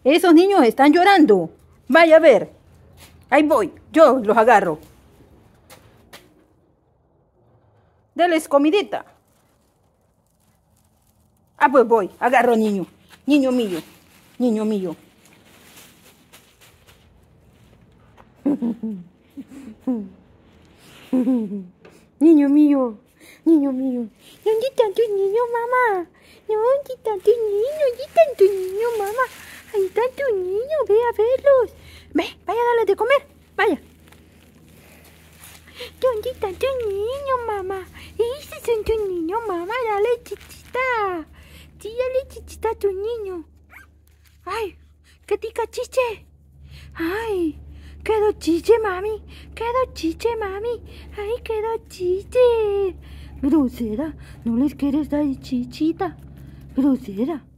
Esos niños están llorando. Vaya a ver. Ahí voy. Yo los agarro. Deles comidita. Ah, pues voy. Agarro niño. Niño mío. Niño mío. Niño mío. Niño mío. ¿Dónde están tus niños, mamá? ¿Dónde están tus niños? ¿Dónde están tus niños, mamá? Ahí están tus niños. Ve a verlos. Ve, vaya a darles de comer. Vaya. ¿Dónde están tus niños, mamá? Esos son tus niños, mamá. Dale chichita. Sí, dale chichita a tus niños. Ay, qué tica chiche. Ay, quedó chiche, mami. Quedó chiche, mami. Ay, quedó chiche. Grosera, no les quieres dar chichita. Grosera.